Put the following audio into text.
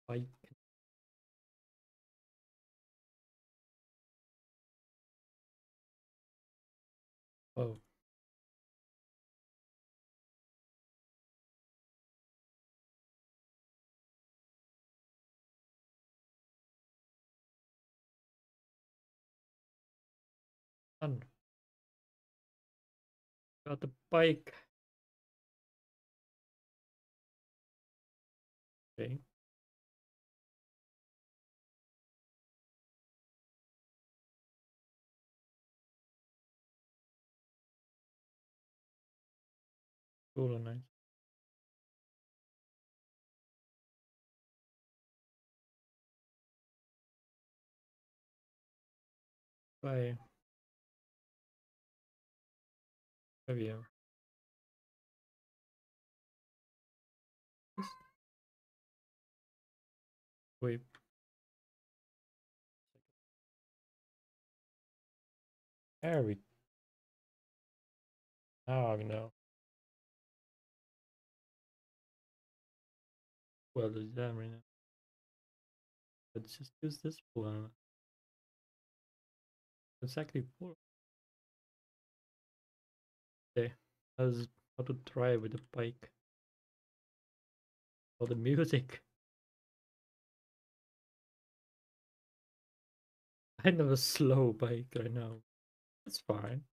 Bike. Oh, fun. Got the bike. Okay. Cool and nice. Bye. Maybe wait. There we now I know. Well, there's that right now. Let's just use this one. Exactly four. Okay. How's how to try with the bike? Or the music. I know a slow bike right now. That's fine.